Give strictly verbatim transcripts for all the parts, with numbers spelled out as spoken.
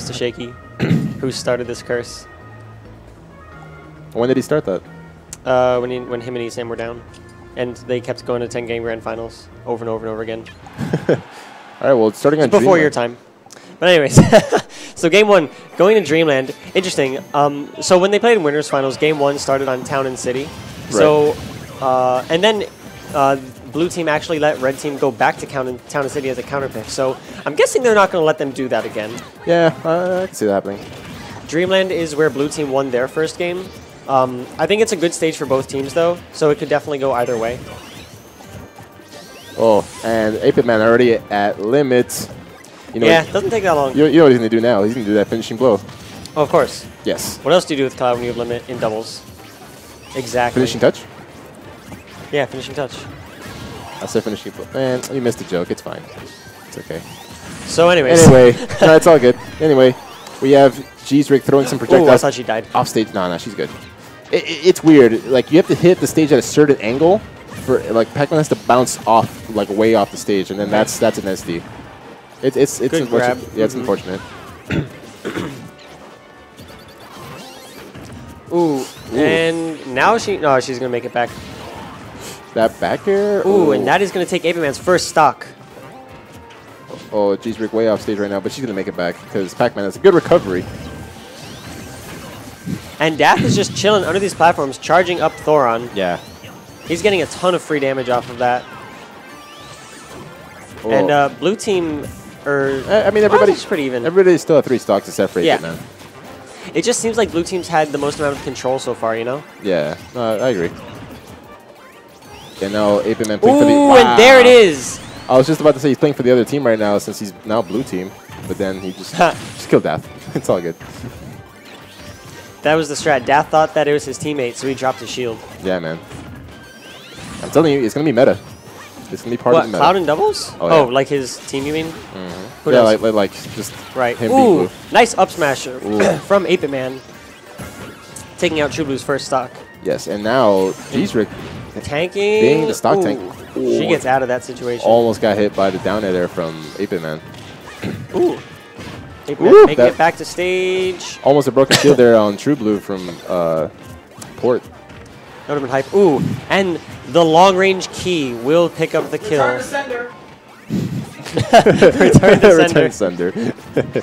to Shaky, who started this curse. When did he start that? Uh, when he, when him and E Sam were down, and they kept going to ten game grand finals over and over and over again. All right, well, it's starting on Before Dreamland. your time. But anyways, so game one, going to Dreamland. Interesting. Um, so when they played in winners finals, game one started on Town and City. Right. So, uh, and then uh, blue team actually let red team go back to Town and, Town and City as a counter pick. So I'm guessing they're not going to let them do that again. Yeah, uh, I can see that happening. Dreamland is where blue team won their first game. Um, I think it's a good stage for both teams, though, so it could definitely go either way. Oh, and eight bit Man already at limit. You know yeah, it doesn't take that long. You, you know what he's going to do now? He's going to do that finishing blow. Oh, of course. Yes. What else do you do with Cloud when you have limit in doubles? Exactly. Finishing touch? Yeah, finishing touch. I said finishing blow. Man, you missed a joke. It's fine. It's okay. So anyways. Anyway, no, it's all good. Anyway, we have Gzrick throwing some projectiles. Ooh, I thought she died. Off stage. No, no, she's good. It, it, it's weird. Like, you have to hit the stage at a certain angle. For like, Pac-Man has to bounce off, like, way off the stage, and then okay. that's that's an S D. It, it's it's good unfortunate. grab. Yeah, it's mm-hmm. unfortunate. Ooh. Ooh, and now she no, she's gonna make it back. That back air. Ooh, Ooh. And that is gonna take eight bit Man's first stock. Oh, Gzrick way off stage right now, but she's gonna make it back because Pac-Man has a good recovery. And Dath is just chilling under these platforms, charging up Thoron. Yeah. He's getting a ton of free damage off of that. Oh. And uh, blue team, or I, I mean, everybody's pretty even. Everybody's still at three stocks except for eight yeah. bit Man. It just seems like blue team's had the most amount of control so far, you know? Yeah, uh, I agree. And now eight bit Man playing for the... Ooh, Wow. and there it is! I was just about to say he's playing for the other team right now since he's now blue team, but then he just, just killed Dath. It's all good. That was the strat. Dath thought that it was his teammate, so he dropped his shield. Yeah, man. I'm telling you, it's going to be meta. It's going to be part what, of the meta. Cloud and doubles? Oh, oh yeah. like his team, you mean? Mm-hmm. Who yeah, knows? like, like, like just right. him Ooh, being blue. Nice up smasher from eight bit Man. Taking out True Blue's first stock. Yes, and now Gzrick tanking. being the stock Ooh. tank. Ooh. She gets out of that situation. Almost got hit by the down air there from eight bit Man. Ooh. eight bit Ooh, Man making it back to stage. Almost a broken shield there on True Blue from uh, Port. That would have been hype. Ooh, and the long range key will pick up the kill. Return to sender. Return to Return sender. sender.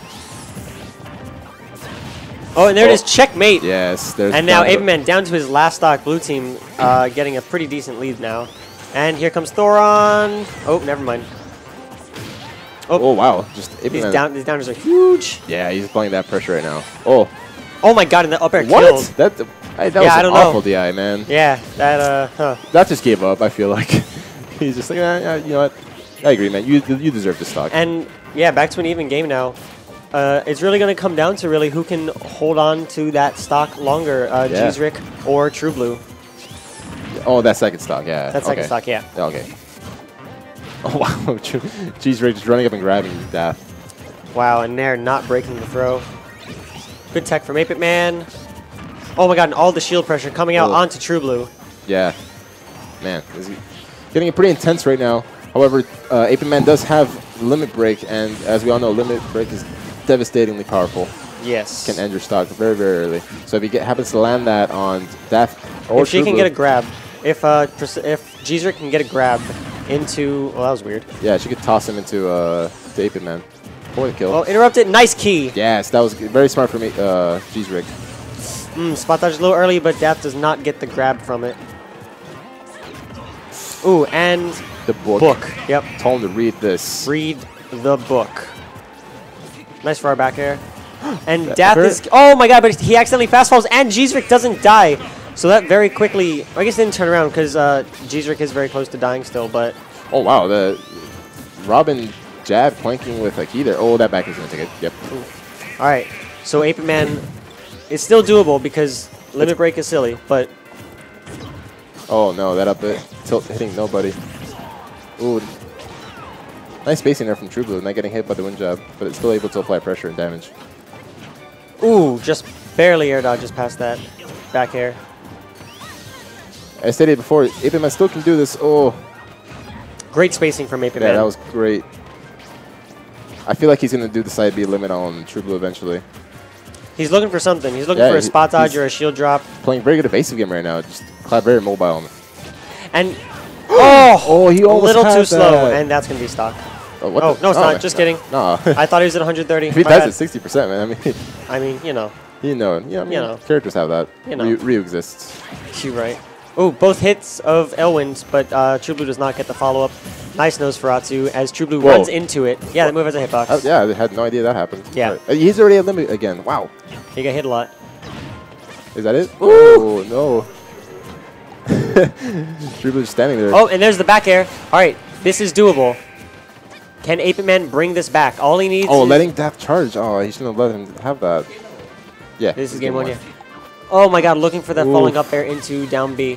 Oh, and there oh. it is, checkmate. Yes, there's. And now eight bit Man down to his last stock. Blue team uh, getting a pretty decent lead now. And here comes Thoron. Oh, never mind. Oh, oh wow, just eight bit these Man. down. These downers are huge. Yeah, he's applying that pressure right now. Oh. Oh my God! And the up air What? killed. That I, that Yeah, was I an don't know. awful D I, man. Yeah, that uh. Huh. That just gave up. I feel like he's just like, eh, eh, you know what? I agree, man. You you deserve this stock. And yeah, back to an even game now. Uh, it's really going to come down to really who can hold on to that stock longer, uh, Yeah. Gzrick or True Blue. Oh, that second stock, yeah. That second okay. stock, yeah. Okay. Oh wow, Gzrick just running up and grabbing Dath. Wow, and they're not breaking the throw. Good tech from eight bit Man. Oh my God, and all the shield pressure coming out oh. onto True Blue. Yeah. Man, is he getting pretty intense right now. However, uh, eight bit Man does have Limit Break, and as we all know, Limit Break is devastatingly powerful. Yes. Can end your stock very, very early. So if he get, happens to land that on Dath or If she True can Blue, get a grab, if uh, if Gzrick can get a grab into, well, that was weird. yeah, she could toss him into uh, the eight bit Man for the kill. Oh, interrupted, nice key. Yes, that was very smart for me, uh, Gzrick. Mm, spot dodge a little early, but Dath does not get the grab from it. Ooh, and The book. book. Yep. Told him to read this. Read the book. Nice for our back air. And That Dath hurt. is... Oh my God, but he accidentally fast falls, and Gzrick doesn't die. So that very quickly... I guess it didn't turn around, because uh, Gzrick is very close to dying still, but... Oh, wow. The Robin jab planking with a key there. Oh, that back is going to take it. Yep. All right. So eight bit Man is still doable, because Limit Break is silly, but... Oh, no. That up it. Tilt hitting nobody. Ooh. Nice spacing there from True Blue. Not getting hit by the wind jab, but it's still able to apply pressure and damage. Ooh, just barely air dodges past that back air. I stated before, eight bit Man still can do this. Oh. Great spacing from eight bit Yeah, Man. that was great. I feel like he's going to do the side B limit on True Blue eventually. He's looking for something. He's looking Yeah, for a he- spot dodge he's- or a shield drop. Playing very good evasive game right now. Just Cloud very mobile. And oh, Oh, he a almost little had too slow, that. and that's gonna be stock. Oh, what Oh the- no, it's oh, not. man. Just kidding. No. I thought he was at one thirty. If he My dies bad. at sixty percent, man, I mean, I mean, you know, you know, you know, I mean, You know. characters have that. You know. Ryu, Ryu exists. Q right. Oh, both hits of Elwind's, but uh, True Blue does not get the follow up. Nice Nosferatu as True Blue Whoa. runs into it. Yeah, that move has a hitbox. Uh, yeah, I had no idea that happened. Yeah. Right. Uh, He's already at limit again. Wow. He got hit a lot. Is that it? Oh, no. True Blue's standing there. Oh, and there's the back air. All right, this is doable. Can Ape Man bring this back? All he needs Oh, is... letting Death charge. Oh, he shouldn't have let him have that. Yeah. This is game one, yeah. Oh my god, looking for that Oof. falling up air into down B.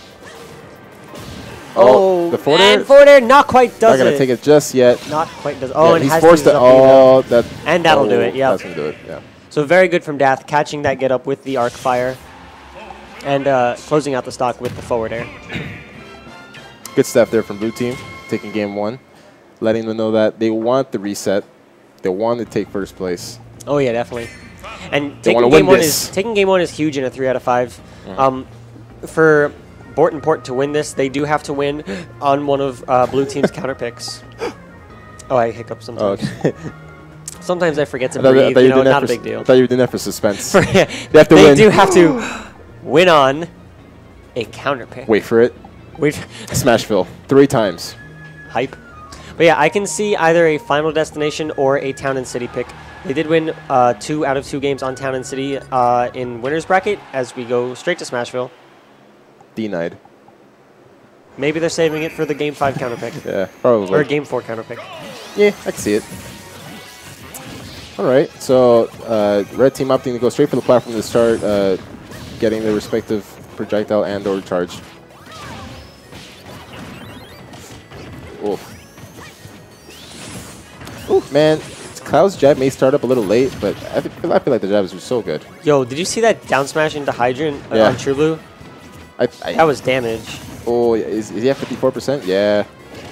Oh, Oh, the forward and air? forward air not quite Not does going it. to take it just yet. Not quite does. Oh, Yeah, and he's has forced to to. use up B, though. Oh, that. And that'll do oh, it, yep. That's going to do it, yeah. So very good from Dath, catching that get up with the arc fire, and uh, closing out the stock with the forward air. Good stuff there from Blue Team, taking game one, letting them know that they want the reset. They want to take first place. Oh yeah, definitely. And They taking wanna game win one this. is taking game one is huge in a three out of five. Mhm. Um, for Bort and Port to win this, they do have to win on one of uh, Blue Team's counter picks. Oh, I hiccup Oh, sometimes. okay. Sometimes I forget to I thought- I breathe. thought You you know, did that not a for big s- deal. I thought you were doing that for suspense. For- They have to they win. do have to win on a counter pick. Wait for it. Wait. Smashville. Three times. Hype. But yeah, I can see either a Final Destination or a Town and City pick. They did win uh, two out of two games on Town and City uh, in winner's bracket as we go straight to Smashville. Denied. Maybe they're saving it for the game five counter pick. Yeah, probably. Or game four counter pick. Yeah, I can see it. All right, so uh, red team opting to go straight for the platform to start uh, getting their respective projectile and or charge. Oof. Oof, man. Cloud's jab may start up a little late, but I feel, I feel like the jab is just so good. Yo, did you see that down smash into Hydrant uh, Yeah. on True Blue? I, I, That was damage. oh, is, is he at fifty-four percent? Yeah.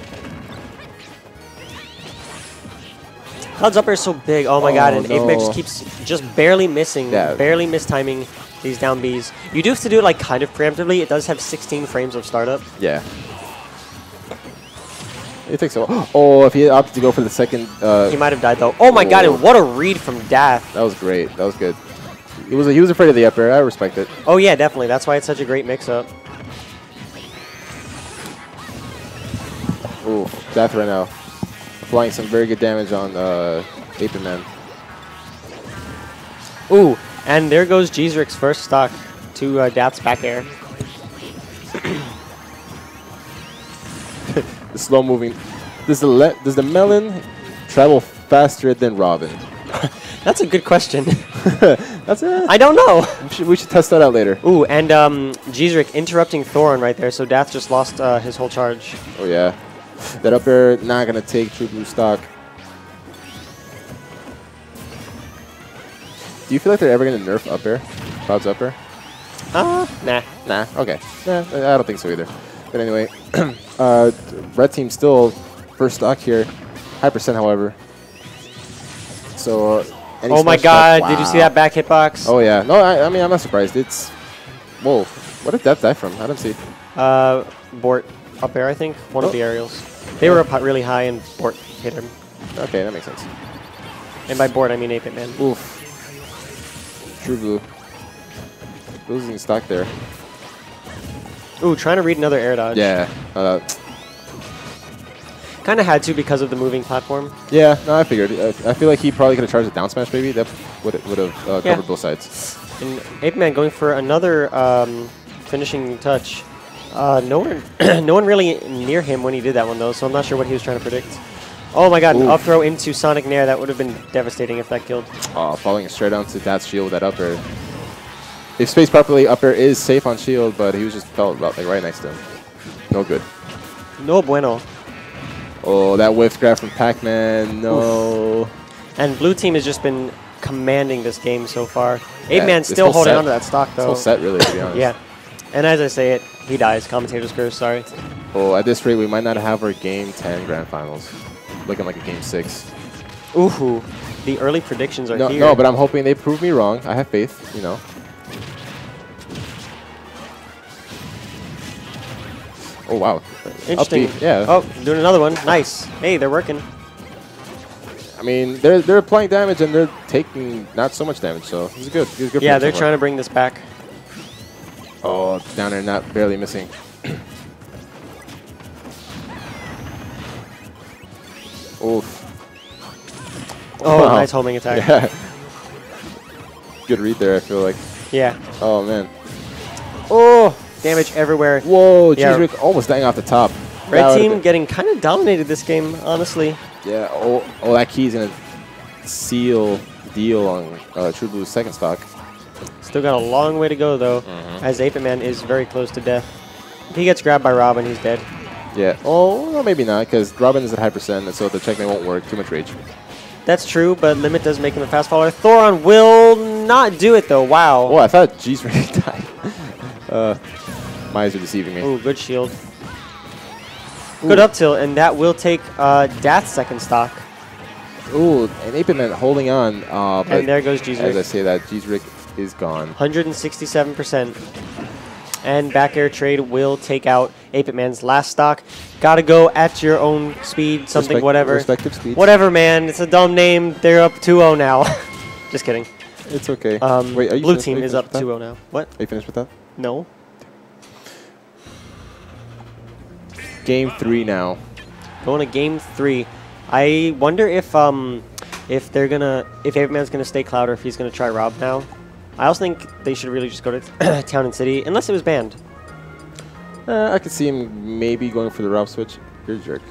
Cloud's up air is so big. Oh my god, Oh, and Apex no. keeps just barely missing, Yeah. barely mistiming these down Bs. You do have to do it like kind of preemptively. It does have sixteen frames of startup. Yeah. It takes a while. Oh, if he opted to go for the second, uh, He might have died though. Oh my god, Oh. and what a read from Dath. that was great. That was good. He was he was afraid of the up air. I respect it. Oh yeah, definitely. That's why it's such a great mix-up. Ooh, Death right now. Applying some very good damage on uh, Ape Man. Ooh, and there goes Jeezrik's first stock to uh, Dath's back air. The slow moving. Does the le does the melon travel faster than Robin? That's a good question. That's it. I don't know. We should, we should test that out later. Ooh, and um, Jeezrik interrupting Thoron right there, so Dath just lost uh, his whole charge. Oh yeah, that up air not gonna take True Blue stock. Do you feel like they're ever gonna nerf up air? Cloud's up air? Uh, nah. Nah. Okay. Nah, I don't think so either. But anyway, uh, red team still first stock here, high percent however. So. Uh, any Oh my smash god, attack- did you see wow. that back hitbox? Oh yeah. No, I, I mean I'm not surprised. It's whoa. What did that die from? I don't see. Uh, Bort up air, I think. One Oh. of the aerials. They were up hi- really high and Bort hit him. Okay, that makes sense. And by Bort, I mean Ape Man. Oof. True Blue. Losing stock there. Ooh, trying to read another air dodge. Yeah. Uh, Kind of had to because of the moving platform. yeah. No, I figured. Uh, I feel like he probably could have charged a down smash. Maybe that would would have uh, Yeah. covered both sides. And Ape Man going for another um, finishing touch. Uh, no one, no one really near him when he did that one though, so I'm not sure what he was trying to predict. Oh my god, an Oof. up throw into Sonic Nair. That would have been devastating if that killed. Oh, falling straight onto that shield with that up air. If spaced properly, up air is safe on shield, but he was just felt like right next to him. No good. No bueno. Oh, that whiff grab from Pac-Man. No. And blue team has just been commanding this game so far. Yeah, Ape Man's this still whole holding set- on to that stock This though. whole set, really, to be honest. Yeah. And as I say it, he dies. Commentator's curse, sorry. Oh, at this rate, we might not have our game ten grand finals. Looking like a game six. Ooh, the early predictions are No, here. no, but I'm hoping they prove me wrong. I have faith, you know. Oh, wow. Interesting. Up B, yeah. Oh, doing another one. Nice. Hey, they're working. I mean, they're they're applying damage and they're taking not so much damage, so it's good. It's good. Yeah, they're trying to bring this back. Oh, down there, not barely missing. Oof. Oh, Wow. nice homing attack. Yeah. Good read there, I feel like. Yeah. Oh, man. Oh, damage everywhere. Whoa, Yeah. Cheese almost dying off the top. That Red would've team been- getting kind of dominated this game, honestly. Yeah, oh, oh, that key's going to seal the deal on uh, True Blue's second stock. Still got a long way to go, though, Mhm. as Ape Man is very close to death. If he gets grabbed by Robin, he's dead. Yeah. Oh, well, maybe not, because Robin is at high percent, and so the checkmate won't work. Too much rage. That's true, but Limit does make him a fast follower. Thoron will not do it, though. Wow. Oh, I thought G's ready to die. uh, my eyes are deceiving me. Ooh, good shield. Good up tilt, and that will take uh, Dath's second stock. Ooh, and Ape Man holding on. Uh, but And there goes as I Gzrick. say that, Gzrick is gone. one hundred sixty-seven percent. And back air trade will take out Ape Man's last stock. Gotta go at your own speed, something, Respect- whatever. Respective speeds. Whatever, man. It's a dumb name. They're up two oh now. Just kidding. It's okay. Um, Wait, are you blue finished- are team you is finished up with two that? oh now. What? Are you finished with that? No. Game three now. Going to game three. I wonder if um if they're gonna if Ape Man's gonna stay Cloud or if he's gonna try Rob now. I also think they should really just go to Town and City unless it was banned. Uh, I could see him maybe going for the Rob switch. You're a jerk.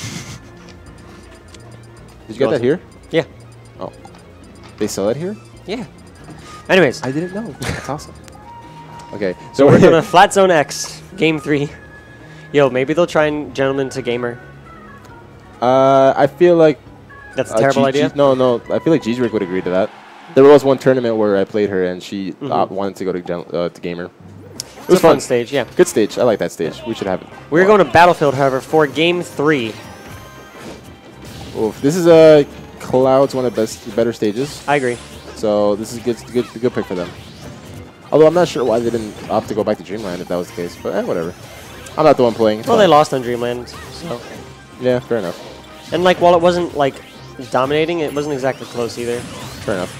Did you get that here? Yeah. Oh. They sell it here? Yeah. Anyways, I didn't know. That's awesome. Okay. so we're gonna Flat Zone X game three. Yo, maybe they'll try and Gentleman to Gamer. Uh, I feel like That's a uh, terrible G- idea. G- no, no. I feel like Gzrick would agree to that. There was one tournament where I played her and she uh, Mhm. wanted to go to gen- uh, to Gamer. It It's was a fun fun. stage, yeah. Good stage. I like that stage. We should have it. We're going to Battlefield, however, for game three. Oof. This is a Cloud's one of the best, better stages. I agree. So this is a good, good, good pick for them. Although I'm not sure why they didn't opt to go back to Dreamland if that was the case. But eh, whatever. I'm not the one playing. It's Well, fine. they lost on Dreamland, so. Yeah, fair enough. And like, while it wasn't like dominating, it wasn't exactly close either. Fair enough.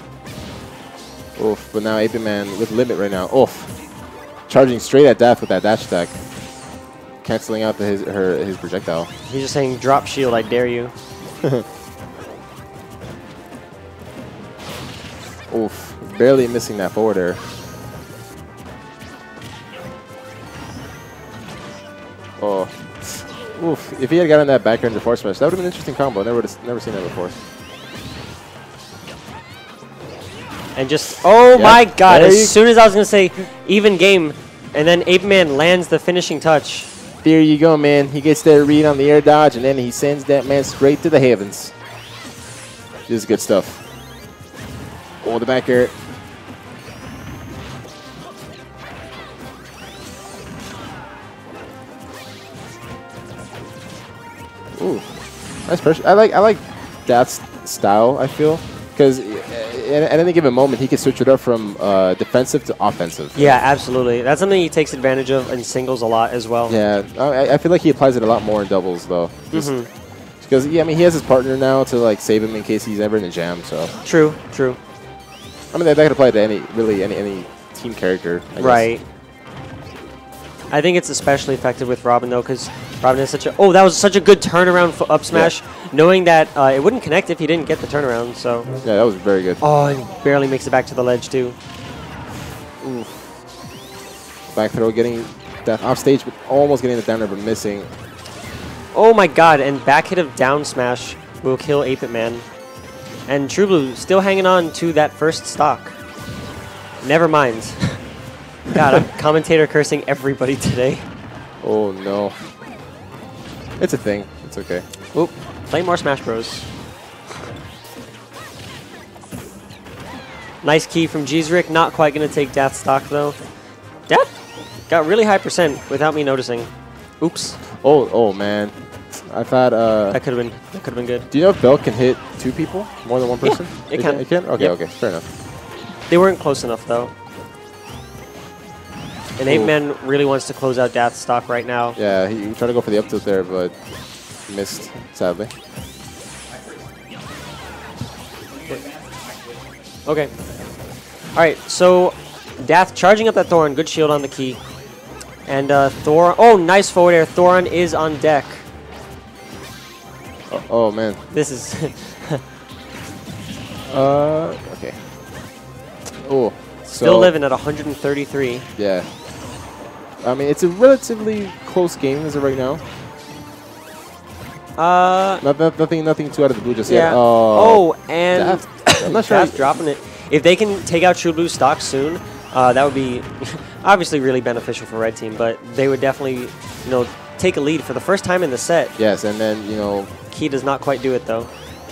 Oof. But now Ape Man with limit right now. Oof. Charging straight at Death with that dash attack. Canceling out the, his her his projectile. He's just saying, drop shield, I dare you. Oof. Barely missing that forward air. Oh. Oof. If he had gotten that back end force smash, that would have been an interesting combo. Never would've- never seen that before. And just, oh Yep. my god, There you- as soon as I was going to say even game, and then Ape Man lands the finishing touch. There you go, man. He gets that read on the air dodge, and then he sends that man straight to the heavens. This is good stuff. Oh, the back air. Ooh, nice pressure. I like I like Dath's style. I feel because at any given moment he can switch it up from uh, defensive to offensive. Yeah, absolutely. That's something he takes advantage of in singles a lot as well. Yeah, I, I feel like he applies it a lot more in doubles though. Mhm. Because yeah, I mean he has his partner now to like save him in case he's ever in a jam. So True, true. I mean that, that could apply to any really any any team character. I guess. Right. I think it's especially effective with Robin though, because Robin is such a oh that was such a good turnaround f up smash, knowing that uh, it wouldn't connect if he didn't get the turnaround. So Yeah, that was very good. oh, and barely makes it back to the ledge too. Back throw getting that off stage, but almost getting the downer, but missing. Oh my god! And back hit of down smash will kill Ape It Man, and True Blue still hanging on to that first stock. Never mind. God, I'm commentator cursing everybody today. Oh no. It's a thing. It's okay. Oop, play more Smash Bros. Nice key from Gzrick. Not quite going to take Death stock, though. Death got really high percent without me noticing. Oops. Oh oh man. I've had. Uh, That could have been. That could have been good. do you know if Bell can hit two people, more than one person? Yeah, it can. It can. Okay. Yep. Okay. Fair enough. They weren't close enough though. And Ooh. Ape Man really wants to close out Death stock right now. Yeah, he, he tried to go for the up tilt there, but missed sadly. Okay. All right. So, Dath charging up that Thoron. Good shield on the key. And uh, Thor. Oh, nice forward air. Thoron is on deck. Oh, oh man. This is. Uh. Okay. Oh. Still so, living at one hundred thirty-three. Yeah. I mean, it's a relatively close game as of right now. Uh. Not, not, nothing, nothing too out of the blue just Yeah. yet. Oh. Oh, and Daft. I'm not sure. Daft dropping it. If they can take out True Blue stock soon, uh, that would be obviously really beneficial for Red Team. But they would definitely, you know, take a lead for the first time in the set. Yes, and then you know. Key does not quite do it though.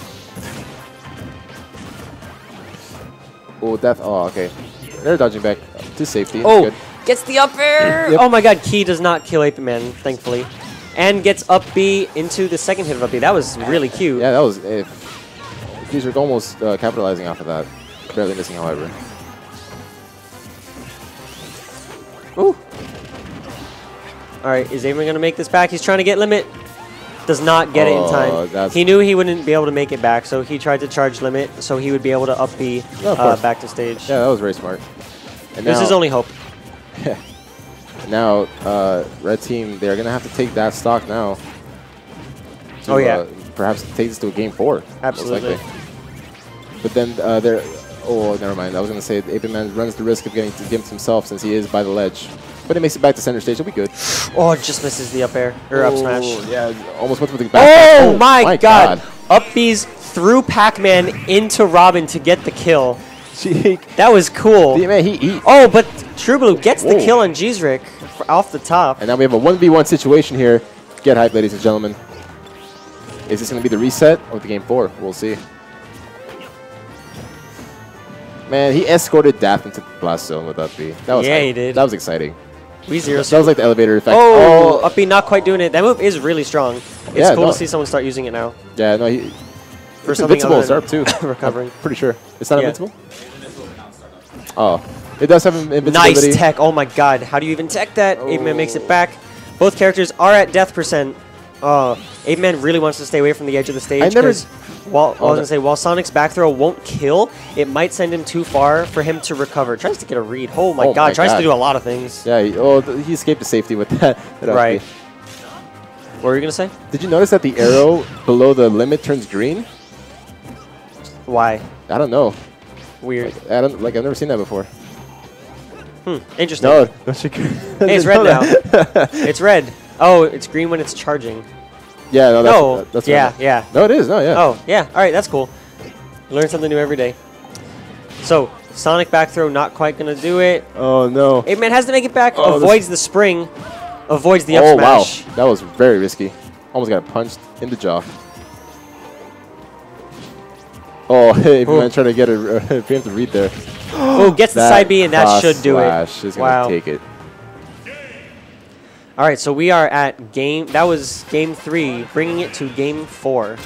Oh, Death. Oh, okay. They're dodging back to safety. Oh, Good. gets the up air. Yep. Oh my God, Key does not kill Ape Man, thankfully, and gets up B into the second hit of up B. That was really cute. Yeah, that was. Uh, these are almost uh, capitalizing off of that. Barely missing, however. Ooh. All right, is Ape Man gonna make this back? He's trying to get limit. Does not get it in Oh, time. that's- He knew he wouldn't be able to make it back, so he tried to charge limit so he would be able to up B No, of uh, course. back to stage. Yeah, that was very smart. And This now, is only hope. now, uh, Red Team, they're gonna have to take that stock now. To, Oh, yeah. Uh, perhaps take this to a game four. most Absolutely. likely. But then uh, they're. Oh, never mind. I was gonna say Ape Man runs the risk of getting to gimped himself since he is by the ledge. But he makes it back to center stage. He'll be good. Oh, it just misses the up air or up smash. Oh, yeah, almost went with the back. Oh, my, God. Up B's threw Pac-Man into Robin to get the kill. Cheek. That was cool. Man, he eat. Oh, but True Blue gets the Whoa. kill on Jizrik f- off the top. And now we have a one v one situation here. Get hype, ladies and gentlemen. Is this going to be the reset or the game four? We'll see. Man, he escorted Dath into the blast zone with up B. That was Yeah, hype. he did. That was exciting. We zero. That was like the elevator effect. Oh, up B not quite doing it. That move is really strong. It's Yeah, cool no. to see someone start using it now. Yeah, no, he. For It's something invincible other start than too. recovering. I'm pretty sure. It's not Yeah. invincible? Oh. It does have invincibility. Nice tech. Oh my God. How do you even tech that? Ape Man makes it back. Both characters are at death percent. Oh, Ape Man really wants to stay away from the edge of the stage. I never- 'cause While, I was Oh, gonna say, while Sonic's back throw won't kill, it might send him too far for him to recover. Tries to get a read. Oh my Oh God! my Tries God. to do a lot of things. Yeah, he, oh, th- he escaped to safety with that. that Right. up B. What were you gonna say? Did you notice that the arrow below the limit turns green? Why? I don't know. Weird. I don't like. I've never seen that before. Hmm. Interesting. No, don't you? Hey, it's red now. It's red. Oh, it's green when it's charging. Yeah, no, that's, No. that- that's yeah, right. yeah. No, it is. No, yeah. Oh, yeah. All right, that's cool. Learn something new every day. So, Sonic back throw not quite going to do it. Oh no. Ape Man has to make it back. Oh, avoids the spring. Avoids the up Oh smash. wow, that was very risky. Almost got punched in the jaw. Oh, hey, Ooh. man, trying to get a uh, preemptive read there. Oh, gets the side B, and that cross should do it. slash is gonna Wow. take it. All right, so we are at game. That was game three, bringing it to game four.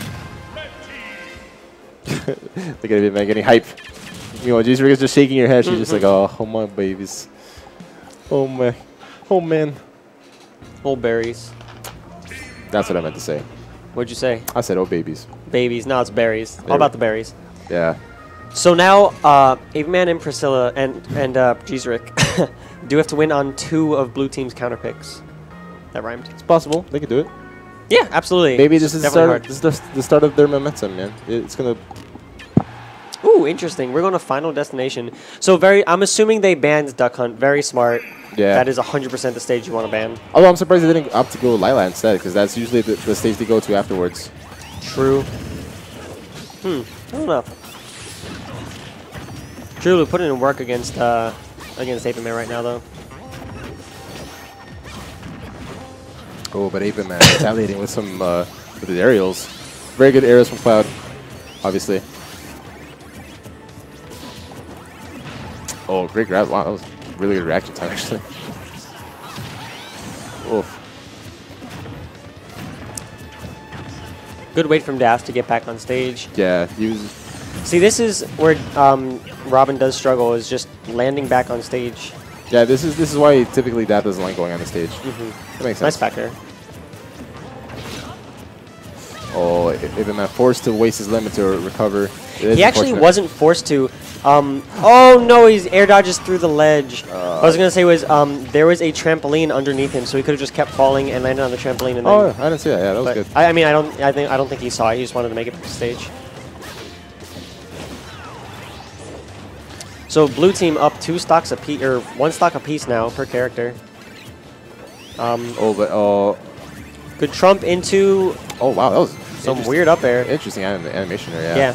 Look at it, man, getting hype. You know, Jizrik is just shaking your head. She's just like, oh, oh my babies. Oh my, oh man. Old berries. That's what I meant to say. What'd you say? I said, oh babies. Babies. No, it's berries. There All about we- the berries. Yeah. So now, uh, Ape Man and Priscilla and and uh, Jizrik do have to win on two of Blue Team's counter picks. That rhymed. It's possible. They could do it. Yeah, absolutely. Maybe this is the Definitely start. This is the, the start of their momentum, man. It's gonna. Ooh, interesting. We're going to Final Destination. So very, I'm assuming they banned Duck Hunt. Very smart. Yeah. That is one hundred percent the stage you want to ban. Although I'm surprised they didn't opt to go Lila instead, because that's usually the, the stage they go to afterwards. True. Hmm. I don't know. True, putting in work against uh, against Ape Man right now, though. Oh, but Ape Man retaliating with some uh, with his aerials. Very good aerials from Cloud, obviously. Oh, great grab! Wow, that was really good reaction time, actually. Oof. Good wait from Daft to get back on stage. Yeah, he was. See, this is where um, Robin does struggle, is just landing back on stage. Yeah, this is this is why typically Daft doesn't like going on the stage. Mm-hmm. That makes sense. Nice back air. Oh, if man forced to waste his limit to recover. He actually wasn't forced to. Um, oh no, he's air dodges through the ledge. Uh, I was gonna say was um, there was a trampoline underneath him, so he could have just kept falling and landed on the trampoline. And oh, then, I didn't see that. Yeah, that was good. I, I mean, I don't, I think, I don't think he saw it. He just wanted to make it to the stage. So blue team up two stocks a piece, or one stock a piece now per character. Um, oh, but oh, good trump into. Oh wow, that was some weird up air. Interesting anim animation there. Yeah. Yeah.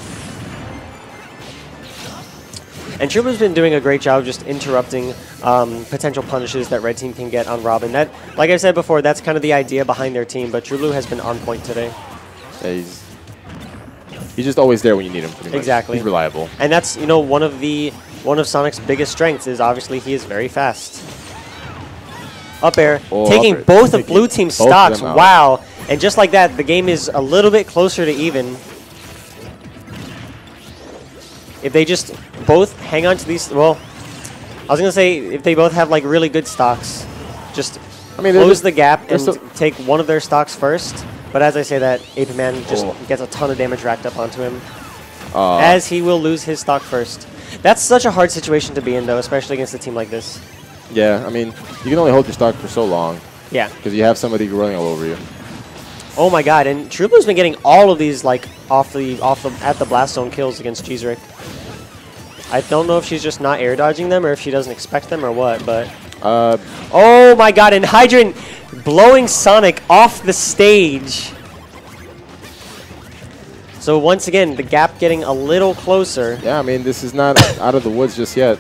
And TrueBlue's been doing a great job just interrupting um, potential punishes that Red Team can get on Robin. That, like I said before, that's kind of the idea behind their team, but TrueBlue has been on point today. Yeah, he's, he's just always there when you need him. Pretty much. Exactly. He's reliable. And that's, you know, one of the one of Sonic's biggest strengths is obviously he is very fast. Up air, oh, taking up air. both taking of Blue Team's both stocks. Of Wow. And just like that, the game is a little bit closer to even. If they just both hang on to these, well, I was going to say if they both have like really good stocks, just I mean, close the gap and take one of their stocks first. But as I say that, Ape Man just oh. gets a ton of damage racked up onto him, uh. as he will lose his stock first. That's such a hard situation to be in, though, especially against a team like this. Yeah, I mean, you can only hold your stock for so long. Yeah. Because you have somebody running all over you. Oh my god, and TrueBlue's been getting all of these like off the off the at the blast zone kills against Cheeserick. I don't know if she's just not air dodging them or if she doesn't expect them or what, but uh oh my god, and Hydrant blowing Sonic off the stage. So once again, the gap getting a little closer. Yeah, I mean, this is not out of the woods just yet.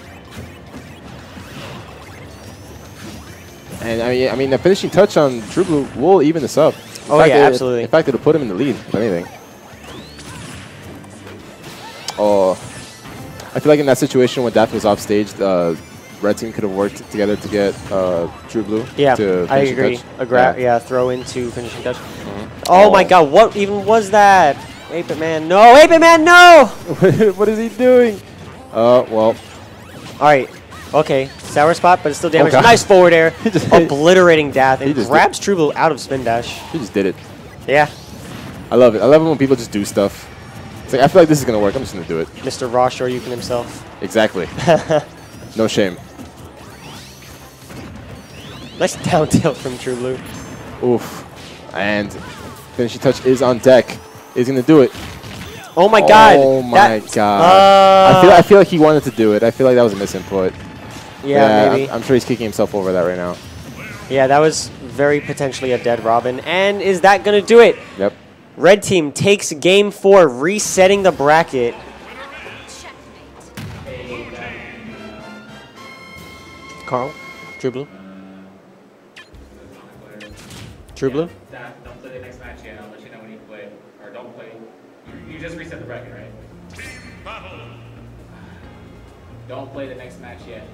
And I mean, I mean, the finishing touch on TrueBlue will even this up. In oh fact, yeah, it, absolutely. In fact, it'll put him in the lead, if anything. Oh, I feel like in that situation when Daft was off stage, the Red Team could have worked together to get uh, TrueBlue. Yeah, to I agree. Touch. A gra yeah. yeah, throw into finishing touch. Mm-hmm. Oh, oh my god, what even was that? Ape Man, no! Ape Man, no! What is he doing? Uh, well. All right. Okay, sour spot, but it's still damaged. Oh nice forward air, obliterating Daft, and grabs did. TrueBlue out of spin dash. He just did it. Yeah. I love it. I love it when people just do stuff. It's like, I feel like this is going to work. I'm just going to do it. Mister Raw Shoryuken himself. Exactly. No shame. Nice down tilt from TrueBlue. Oof. And finishing touch is on deck. Is going to do it. Oh my god. Oh my that, god. Uh, I feel I feel like he wanted to do it. I feel like that was a misinput. Yeah, yeah maybe. I'm, I'm sure he's kicking himself over that right now. Yeah, that was very potentially a dead Robin. And is that going to do it? Yep. Red Team takes game four, resetting the bracket. Carl, TrueBlue. TrueBlue? Yeah, don't play the next match yet. I'll let you know when you play. Or don't play. You, you just reset the bracket, right? Don't play the next match yet.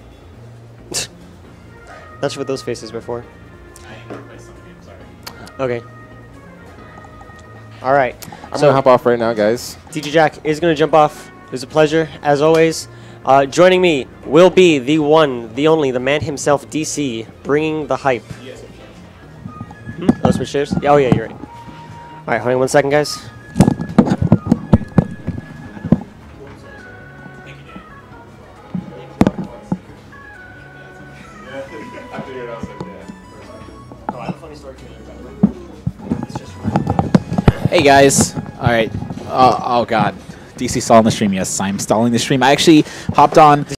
That's what those faces were for. I ain't gonna play some game, sorry. Okay. All right. I'm so going to hop off right now, guys. D J Jack is going to jump off. It was a pleasure, as always. Uh, joining me will be the one, the only, the man himself, D C, bringing the hype. Yes, Hmm? Oh, switch chairs? Yeah, oh, yeah, you're right. All right, hold on one second, guys. Hey guys. All right. Uh, oh god. D C stalling the stream. Yes, I'm stalling the stream. I actually hopped on.